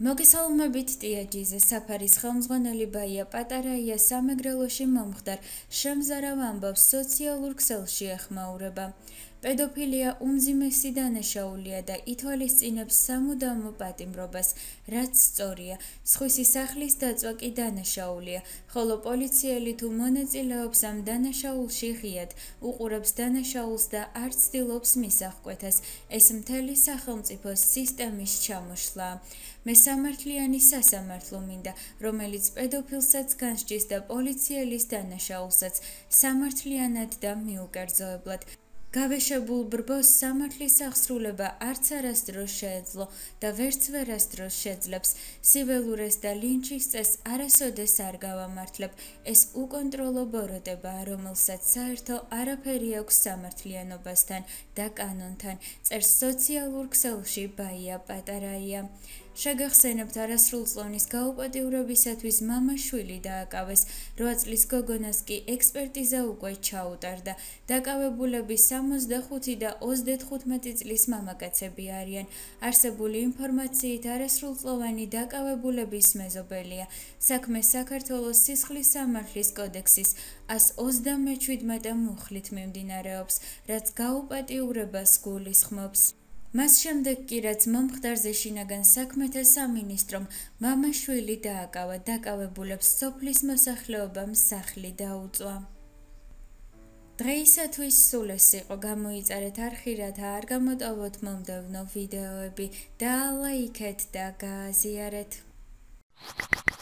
მოგესალმებით ტიაჯიზე საფარის ხელმძღვანელი ბაია პატარაია სამეგრელოში მომხდარ შემზარავ ამბავს სოციალურ ქსელში ეხმაურება. პედოფილია უმძიმესი დანაშაულია და ითვალისწინებს სამუდამო პატიმრობას, რაც სწორია. სხვისი სახლის დაწვა კი დანაშაულია, ხოლო პოლიციელი თუ მონაწილეობს ამ დანაშაულში ღიად, უყურებს დანაშაულს და არ ცდილობს მის აღკვეთას. ეს მთელი სახელმწიფოს სისტემის ჩამოშლაა. მე სამართლიანი სასამართლო მინდა, რომელიც პედოფილსაც განსჯის და პოლიციელის დანაშაულსაც სამართლიანად და მიუკერძოებლად. გავეშებულ ბრბოს სამართლის აღსრულება არც არასდროს შეეძლო და ვერც ვერასდროს შეძლებს. სიველურეს და ლინჩის წესს არასოდეს არ გავამართლებ. ეს უკონტროლო ბოროტებაა, რომელსაც საერთო არაფერი აქვს სამართლიანობასთან და კანონთან. წერს სოციალურ ქსელში ბაია პატარაია. შეგახსენებთ, არასრულწლოვნის გაუპატიურებისათვის მამა-შვილი დააკავეს, 8 წლის გოგონას კი ექსპერტიზა უკვე ჩაუტარდა. დაკავებულები 65 და 35 წლის მამაკაცები არიან. არსებული ინფორმაციით არასრულწლოვანი დაკავებულების მეზობელია. საქმე საქართველოს სისხლის სამართლის კოდექსის 127 მუხლით მიმდინარეობს, რაც გაუპატიურებას გულისხმობს. მას შემდეგ კი რაც მომხდარზე შინაგან საქმეთა სამინისტრომ მამა-შვილი დააკავა, დაკავებულებს სოფლის მოსახლეობამ სახლი დაუწვა. დღეისათვის სულ ეს იყო. გამოიწერეთ არხი, რათა არ გამოტოვოთ მომდევნო ვიდეოები და ლაიქეთ და გააზიარეთ.